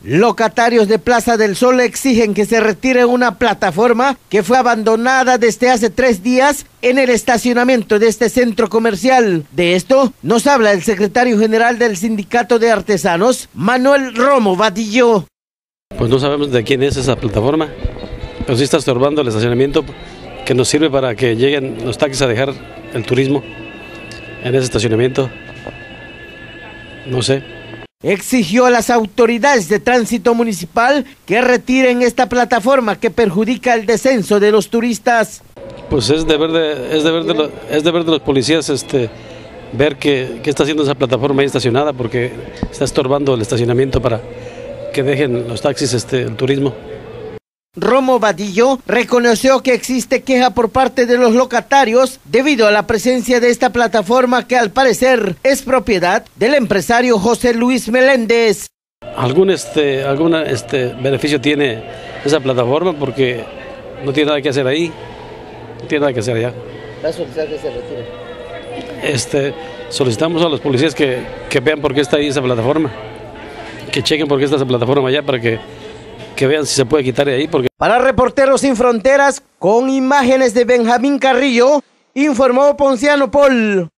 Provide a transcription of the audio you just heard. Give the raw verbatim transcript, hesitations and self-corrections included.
Locatarios de Plaza del Sol exigen que se retire una plataforma que fue abandonada desde hace tres días en el estacionamiento de este centro comercial. De esto nos habla el secretario general del Sindicato de Artesanos, Manuel Romo Vadillo. Pues no sabemos de quién es esa plataforma, pero sí está estorbando el estacionamiento que nos sirve para que lleguen los taxis a dejar el turismo en ese estacionamiento. No sé. Exigió a las autoridades de tránsito municipal que retiren esta plataforma que perjudica el descenso de los turistas. Pues es deber de, es deber de, lo, es deber de los policías este, ver qué, qué está haciendo esa plataforma ahí estacionada, porque está estorbando el estacionamiento para que dejen los taxis este, el turismo. Romo Vadillo reconoció que existe queja por parte de los locatarios debido a la presencia de esta plataforma que al parecer es propiedad del empresario José Luis Meléndez. ¿Algún, este, algún este, beneficio tiene esa plataforma? Porque no tiene nada que hacer ahí, no tiene nada que hacer allá. ¿Va a solicitar que se retire? Este, solicitamos a los policías que, que vean por qué está ahí esa plataforma, que chequen por qué está esa plataforma allá para que que vean si se puede quitar de ahí. Porque... Para Reporteros Sin Fronteras, con imágenes de Benjamín Carrillo, informó Ponciano Paul.